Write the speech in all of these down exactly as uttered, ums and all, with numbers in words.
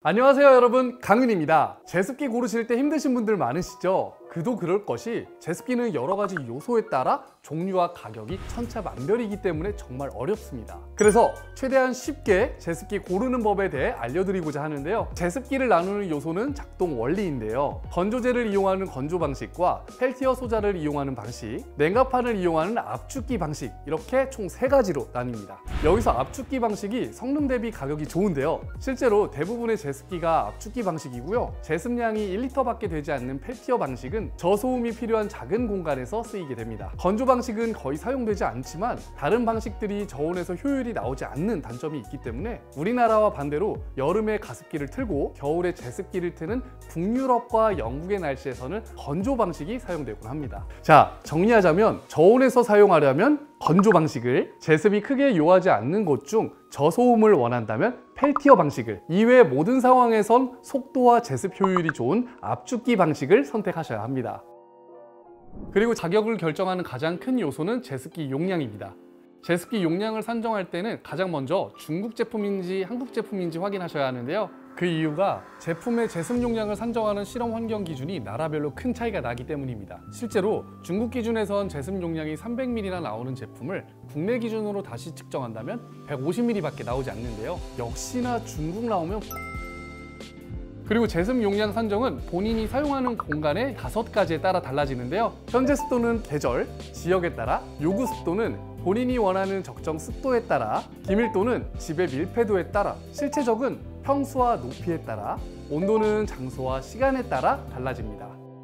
안녕하세요 여러분, 강윤입니다. 제습기 고르실 때 힘드신 분들 많으시죠? 그도 그럴 것이 제습기는 여러 가지 요소에 따라 종류와 가격이 천차만별이기 때문에 정말 어렵습니다. 그래서 최대한 쉽게 제습기 고르는 법에 대해 알려드리고자 하는데요. 제습기를 나누는 요소는 작동 원리인데요. 건조제를 이용하는 건조 방식과 펠티어 소자를 이용하는 방식, 냉각판을 이용하는 압축기 방식, 이렇게 총 세 가지로 나뉩니다. 여기서 압축기 방식이 성능 대비 가격이 좋은데요. 실제로 대부분의 제습기가 압축기 방식이고요. 제습량이 일 리터밖에 되지 않는 펠티어 방식은 저소음이 필요한 작은 공간에서 쓰이게 됩니다. 건조 방식은 거의 사용되지 않지만 다른 방식들이 저온에서 효율이 나오지 않는 단점이 있기 때문에 우리나라와 반대로 여름에 가습기를 틀고 겨울에 제습기를 트는 북유럽과 영국의 날씨에서는 건조 방식이 사용되곤 합니다. 자, 정리하자면 저온에서 사용하려면 건조 방식을, 제습이 크게 요하지 않는 곳 중 저소음을 원한다면 펠티어 방식을, 이외의 모든 상황에선 속도와 제습 효율이 좋은 압축기 방식을 선택하셔야 합니다. 그리고 가격을 결정하는 가장 큰 요소는 제습기 용량입니다. 제습기 용량을 산정할 때는 가장 먼저 중국 제품인지 한국 제품인지 확인하셔야 하는데요. 그 이유가 제품의 제습 용량을 산정하는 실험 환경 기준이 나라별로 큰 차이가 나기 때문입니다. 실제로 중국 기준에선 제습 용량이 삼백 밀리리터나 나오는 제품을 국내 기준으로 다시 측정한다면 백오십 밀리리터밖에 나오지 않는데요. 역시나 중국 나오면 그리고 제습 용량 산정은 본인이 사용하는 공간의 다섯 가지에 따라 달라지는데요. 현재 습도는 계절, 지역에 따라, 요구 습도는 본인이 원하는 적정 습도에 따라, 기밀도는 집의 밀폐도에 따라, 실체적은 평수와 높이에 따라, 온도는 장소와 시간에 따라 달라집니다.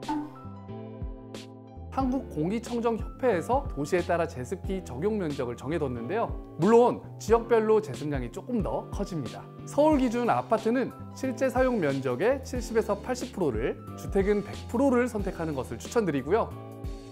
한국공기청정협회에서 도시에 따라 제습기 적용 면적을 정해뒀는데요. 물론 지역별로 제습량이 조금 더 커집니다. 서울 기준 아파트는 실제 사용 면적의 칠십에서 팔십 퍼센트를, 주택은 백 퍼센트를 선택하는 것을 추천드리고요.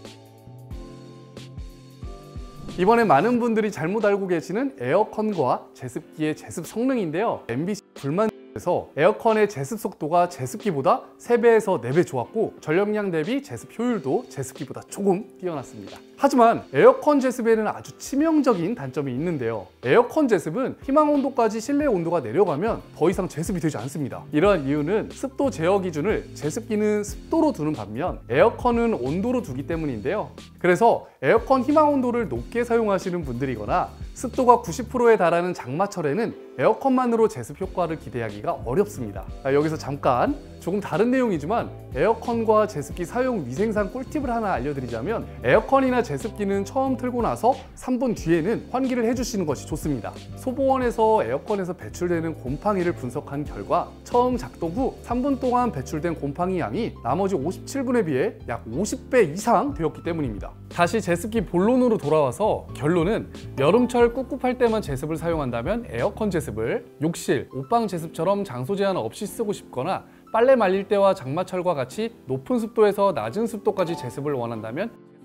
이번에 많은 분들이 잘못 알고 계시는 에어컨과 제습기의 제습 성능인데요. 엠비씨 불만에서 에어컨의 제습 속도가 제습기보다 세 배에서 네 배 좋았고 전력량 대비 제습 효율도 제습기보다 조금 뛰어났습니다. 하지만 에어컨 제습에는 아주 치명적인 단점이 있는데요. 에어컨 제습은 희망 온도까지 실내 온도가 내려가면 더 이상 제습이 되지 않습니다. 이러한 이유는 습도 제어 기준을 제습기는 습도로 두는 반면 에어컨은 온도로 두기 때문인데요. 그래서 에어컨 희망 온도를 높게 사용하시는 분들이거나 습도가 구십 퍼센트에 달하는 장마철에는 에어컨만으로 제습 효과를 기대하기가 어렵습니다. 여기서 잠깐 조금 다른 내용이지만 에어컨과 제습기 사용 위생상 꿀팁을 하나 알려드리자면, 에어컨이나 제습기는 처음 틀고 나서 삼 분 뒤에는 환기를 해주시는 것이 좋습니다. 소보원에서 에어컨에서 배출되는 곰팡이를 분석한 결과 처음 작동 후 삼 분 동안 배출된 곰팡이 양이 나머지 오십칠 분에 비해 약 오십 배 이상 되었기 때문입니다. 다시 제습기 본론으로 돌아와서 결론은 여름철 꿉꿉할 때만 제습을 사용한다면 에어컨 제습을, 욕실, 옷방 제습처럼 장소 제한 없이 쓰고 싶거나 빨래 말릴 때와 장마철과 같이 높은 습도에서 낮은 습도까지 제습을 원한다면,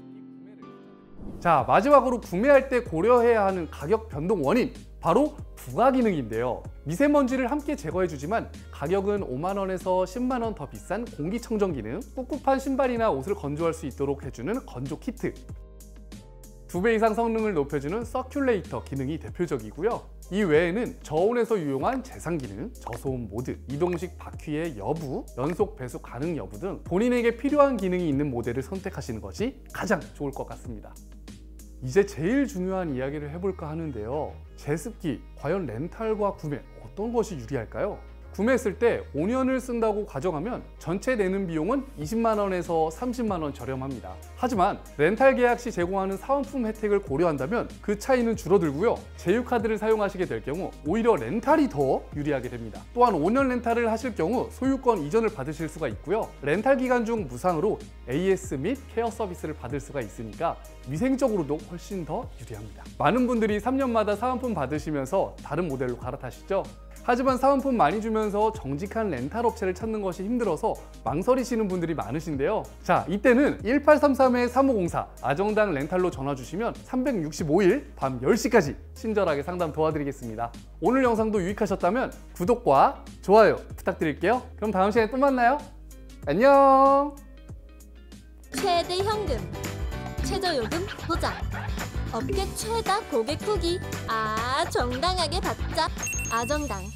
자, 마지막으로 구매할 때 고려해야 하는 가격 변동 원인, 바로 부가 기능인데요. 미세먼지를 함께 제거해주지만 가격은 오만 원에서 십만 원 더 비싼 공기청정 기능, 꿉꿉한 신발이나 옷을 건조할 수 있도록 해주는 건조 키트, 두 배 이상 성능을 높여주는 서큘레이터 기능이 대표적이고요. 이 외에는 저온에서 유용한 제상 기능, 저소음 모드, 이동식 바퀴의 여부, 연속 배수 가능 여부 등 본인에게 필요한 기능이 있는 모델을 선택하시는 것이 가장 좋을 것 같습니다. 이제 제일 중요한 이야기를 해볼까 하는데요. 제습기, 과연 렌탈과 구매, 어떤 것이 유리할까요? 구매했을 때 오 년을 쓴다고 가정하면 전체 내는 비용은 이십만 원에서 삼십만 원 저렴합니다. 하지만 렌탈 계약 시 제공하는 사은품 혜택을 고려한다면 그 차이는 줄어들고요. 제휴카드를 사용하시게 될 경우 오히려 렌탈이 더 유리하게 됩니다. 또한 오 년 렌탈을 하실 경우 소유권 이전을 받으실 수가 있고요. 렌탈 기간 중 무상으로 에이에스 및 케어 서비스를 받을 수가 있으니까 위생적으로도 훨씬 더 유리합니다. 많은 분들이 삼 년마다 사은품 받으시면서 다른 모델로 갈아타시죠? 하지만 사은품 많이 주면서 정직한 렌탈 업체를 찾는 것이 힘들어서 망설이시는 분들이 많으신데요. 자, 이때는 일팔삼삼 삼오공사 아정당 렌탈로 전화 주시면 삼백육십오 일 밤 열 시까지 친절하게 상담 도와드리겠습니다. 오늘 영상도 유익하셨다면 구독과 좋아요 부탁드릴게요. 그럼 다음 시간에 또 만나요. 안녕. 최대 현금, 최저요금 보장, 업계 최다 고객 후기. 아, 정당하게 받자. 아정당.